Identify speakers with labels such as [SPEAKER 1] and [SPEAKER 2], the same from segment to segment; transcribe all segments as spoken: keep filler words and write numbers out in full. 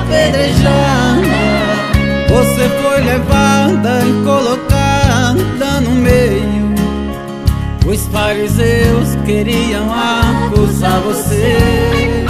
[SPEAKER 1] apedrejada, você foi levada e colocada no meio. Os fariseus queriam acusar você.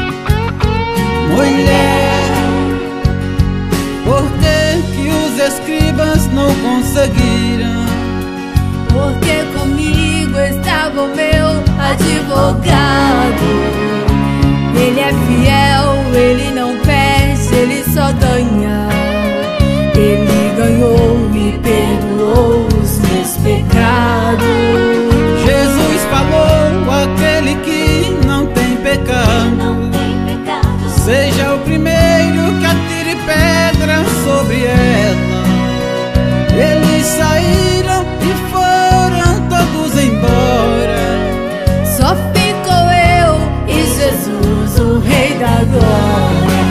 [SPEAKER 1] Mulher, por que que os escribas não conseguiram?
[SPEAKER 2] Porque comigo estava o meu advogado. Ele é fiel, ele não perde, ele só ganha. Ele ganhou e perdoou os meus pecados.
[SPEAKER 1] Jesus falou, aquele que não tem pecado, seja o primeiro que atire pedra sobre ela. Eles saíram e foram todos embora.
[SPEAKER 2] Só ficou eu e Jesus, o Rei da Glória.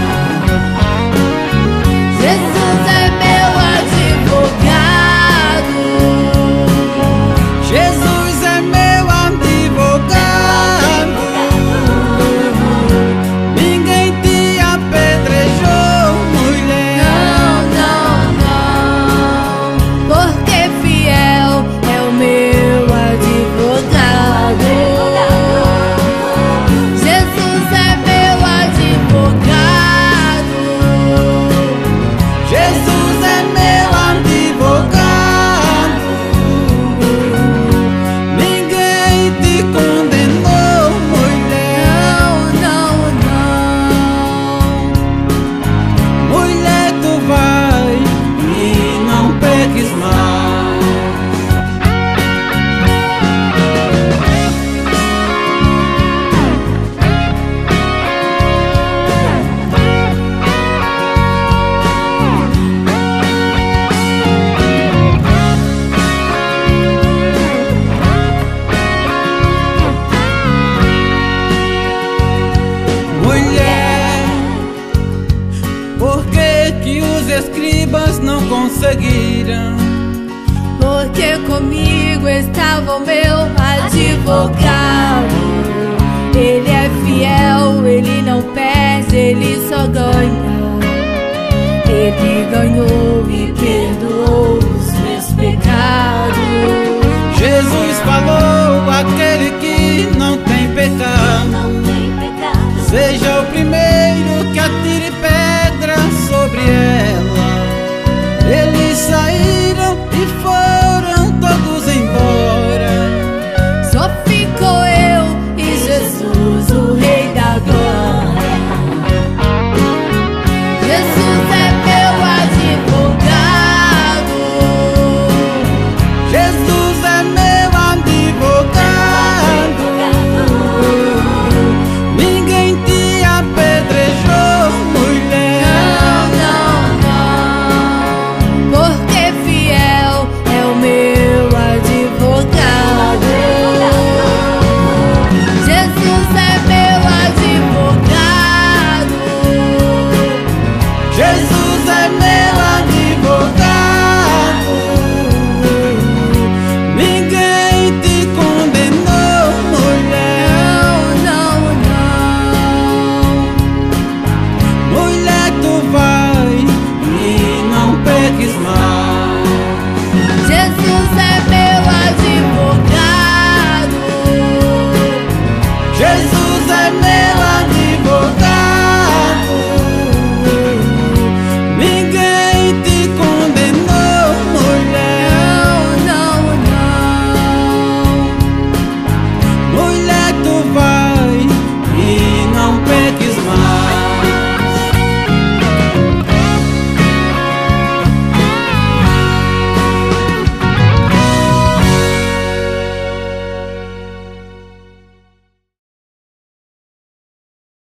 [SPEAKER 2] Jesus é meu advogado.
[SPEAKER 1] Jesus é meu advogado. Ninguém te apedrejou, mulher.
[SPEAKER 2] Não, não, não, porque fiel é o meu advogado. Jesus é meu advogado.
[SPEAKER 1] Jesus é meu advogado. Ninguém te condenou, mulher.
[SPEAKER 2] Não, não, não.
[SPEAKER 1] Mulher, tu vai e não peques mais. Mulher, por que que os escribas não conseguiram?
[SPEAKER 2] Porque comigo estava o meu advogado. Ele é fiel, ele não perde, ele só ganha. Ele ganhou e perdoou